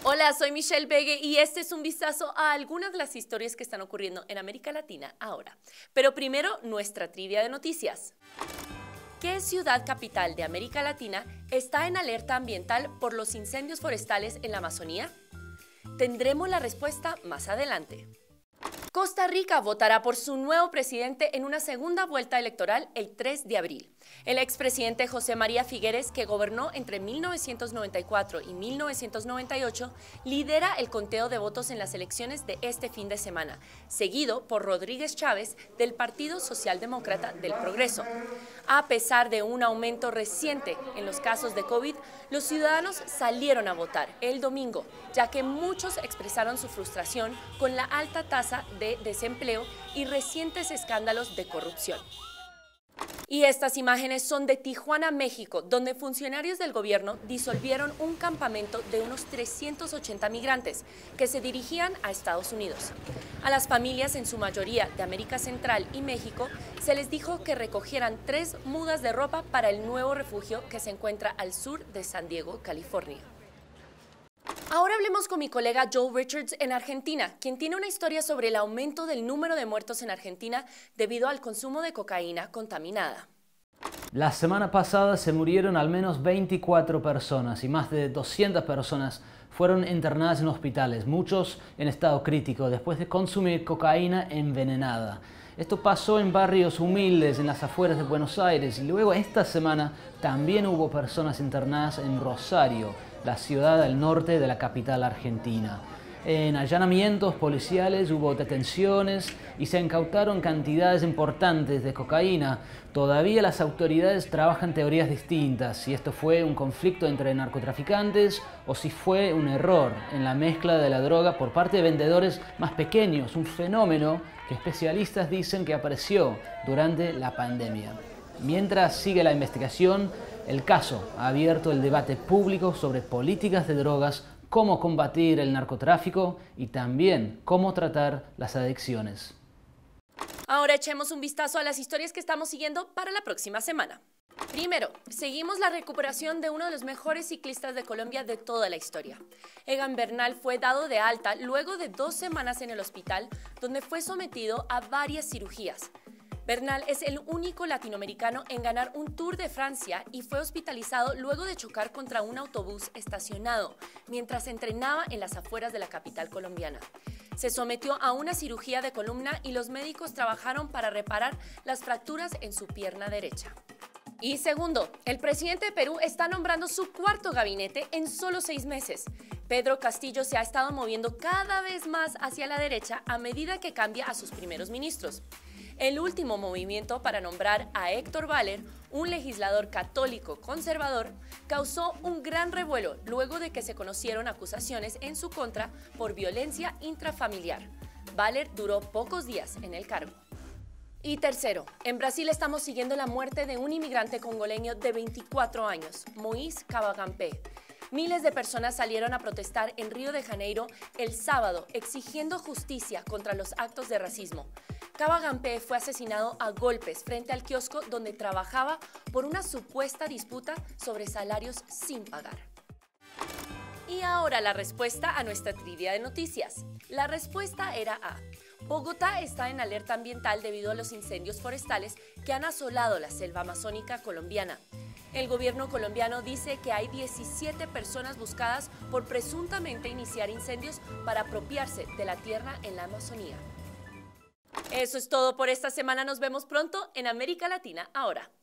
Hola, soy Michelle Begue y este es un vistazo a algunas de las historias que están ocurriendo en América Latina ahora. Pero primero, nuestra trivia de noticias. ¿Qué ciudad capital de América Latina está en alerta ambiental por los incendios forestales en la Amazonía? Tendremos la respuesta más adelante. Costa Rica votará por su nuevo presidente en una segunda vuelta electoral el 3 de abril. El expresidente José María Figueres, que gobernó entre 1994 y 1998, lidera el conteo de votos en las elecciones de este fin de semana, seguido por Rodríguez Chávez del Partido Socialdemócrata del Progreso. A pesar de un aumento reciente en los casos de COVID, los ciudadanos salieron a votar el domingo, ya que muchos expresaron su frustración con la alta tasa de desempleo y recientes escándalos de corrupción. Y estas imágenes son de Tijuana, México, donde funcionarios del gobierno disolvieron un campamento de unos 380 migrantes que se dirigían a Estados Unidos. A las familias, en su mayoría de América Central y México, se les dijo que recogieran 3 mudas de ropa para el nuevo refugio que se encuentra al sur de San Diego, California. Ahora hablemos con mi colega Joe Richards en Argentina, quien tiene una historia sobre el aumento del número de muertos en Argentina debido al consumo de cocaína contaminada. La semana pasada se murieron al menos 24 personas y más de 200 personas fueron internadas en hospitales, muchos en estado crítico, después de consumir cocaína envenenada. Esto pasó en barrios humildes en las afueras de Buenos Aires y luego esta semana también hubo personas internadas en Rosario, la ciudad al norte de la capital argentina. En allanamientos policiales hubo detenciones y se incautaron cantidades importantes de cocaína. Todavía las autoridades trabajan teorías distintas, si esto fue un conflicto entre narcotraficantes o si fue un error en la mezcla de la droga por parte de vendedores más pequeños, un fenómeno que especialistas dicen que apareció durante la pandemia. Mientras sigue la investigación, el caso ha abierto el debate público sobre políticas de drogas, cómo combatir el narcotráfico y también cómo tratar las adicciones. Ahora echemos un vistazo a las historias que estamos siguiendo para la próxima semana. Primero, seguimos la recuperación de uno de los mejores ciclistas de Colombia de toda la historia. Egan Bernal fue dado de alta luego de 2 semanas en el hospital, donde fue sometido a varias cirugías. Bernal es el único latinoamericano en ganar un Tour de Francia y fue hospitalizado luego de chocar contra un autobús estacionado mientras entrenaba en las afueras de la capital colombiana. Se sometió a una cirugía de columna y los médicos trabajaron para reparar las fracturas en su pierna derecha. Y segundo, el presidente de Perú está nombrando su 4º gabinete en solo 6 meses. Pedro Castillo se ha estado moviendo cada vez más hacia la derecha a medida que cambia a sus primeros ministros. El último movimiento para nombrar a Héctor Valler, un legislador católico conservador, causó un gran revuelo luego de que se conocieron acusaciones en su contra por violencia intrafamiliar. Valler duró pocos días en el cargo. Y tercero, en Brasil estamos siguiendo la muerte de un inmigrante congoleño de 24 años, Moïse Cavagampé. Miles de personas salieron a protestar en Río de Janeiro el sábado exigiendo justicia contra los actos de racismo. Cavagampé fue asesinado a golpes frente al kiosco donde trabajaba por una supuesta disputa sobre salarios sin pagar. Y ahora la respuesta a nuestra trivia de noticias. La respuesta era A. Bogotá está en alerta ambiental debido a los incendios forestales que han asolado la selva amazónica colombiana. El gobierno colombiano dice que hay 17 personas buscadas por presuntamente iniciar incendios para apropiarse de la tierra en la Amazonía. Eso es todo por esta semana. Nos vemos pronto en América Latina Ahora.